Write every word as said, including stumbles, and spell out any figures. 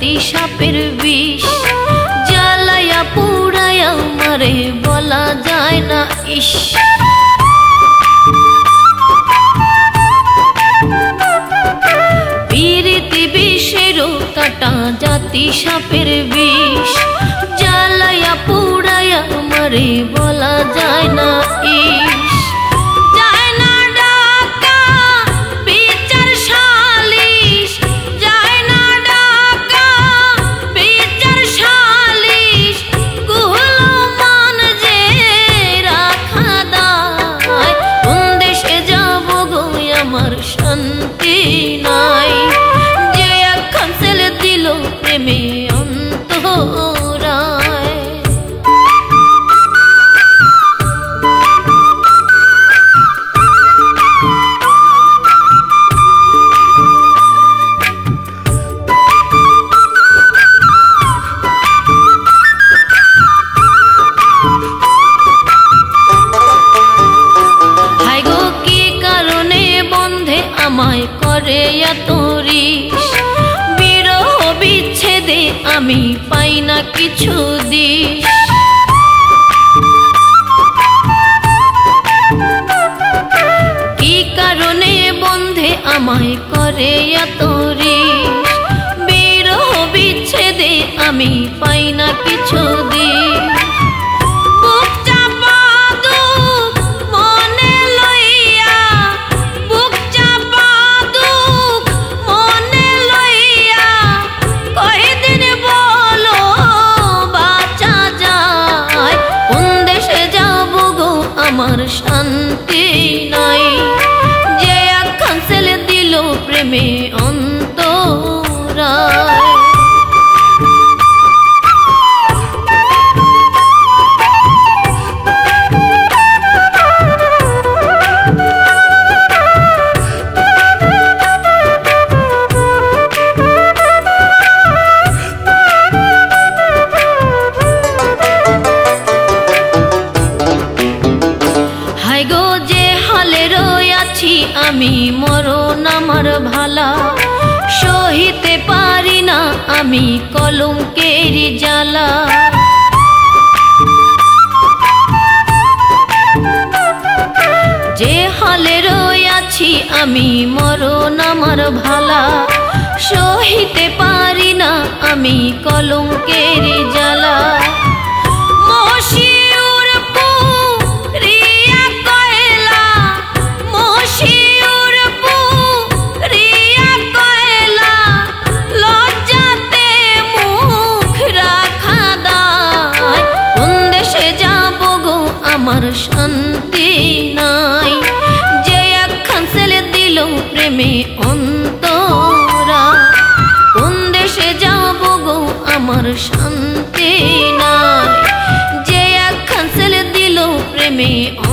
জাতি সাপের বিষ জ্বালায়া পুড়ায়া মারে বলা যায় না ইস। পিরিতি বিষেরও কাটা জাতি সাপের বিষ জ্বালায়া পুড়ায়া মারে বলা যায় না ইস। শান্তি নাই যে এখন ছেলে দিল প্রেমে অন্তরায়। হায় গো কি কারণে বন্ধে আমায় করে এত রিস বিরহ বিচ্ছেদে আমি পাই না কিছু দিস। কি কারণে বন্ধে আমায় করে এত রিস বিরহ বিচ্ছেদে আমি পাই না কিছু দিস। আমার শান্তি নাই যে এখন ছেলে দিল প্রেমে অন্তরায়। হায় গো যে হালে রয়েছি আমি মরণ আমার ভালা সহিতে পারি না আমি কলঙ্কের জ্বালা। যে হালে রয়েছি আমি মরণ আমার ভালা সহিতে পারি না আমি কলঙ্কের জ্বালা। আমার শান্তি নাই যে এখন ছেলে দিল প্রেমে অন্তরায়। কোন দেশে যাব গো আমার শান্তি নাই যে এখন ছেলে দিল প্রেমে